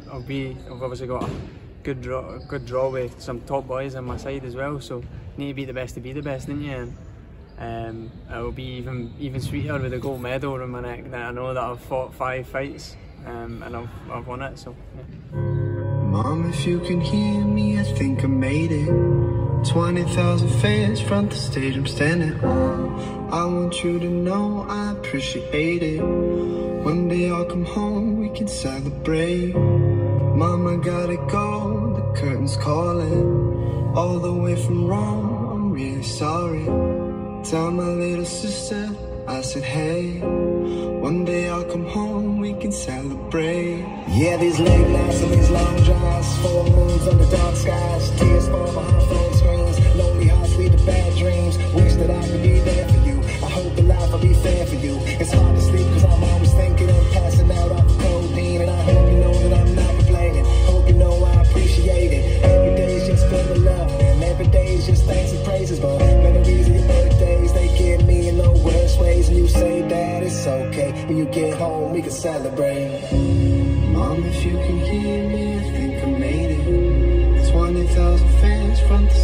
I've obviously got a good draw with some top boys on my side as well. So need to be the best to be the best, didn't you? And it will be even sweeter with a gold medal around my neck that I know that I've fought 5 fights and I've won it. So yeah. Mom, if you can hear me, I think I made it. 20,000 fans front the stage I'm standing on. I want you to know I appreciate it. One day I'll come home, we can celebrate. Mom, I gotta go, the curtain's calling. All the way from Rome, I'm really sorry. Tell my little sister, I said hey. One day I'll come home, we can celebrate. Yeah, these late nights and these long drives, full moons under dark skies, tears fall behind phone screens, lonely hearts lead to bad dreams. Wish that I could be there for you. I hope the life will be fair for you. It's hard to sleep cause I'm always thinking of passing out off the codeine. And I hope you know that I'm not complaining. Hope you know I appreciate it. Every day's just filled with love, and every day's just thanks and praises. But memories of your birthdays, they get me in the worst ways. And you say that it's okay, when you get home we can celebrate. Mom, if you can hear me, I think I made it. 20,000 fans front the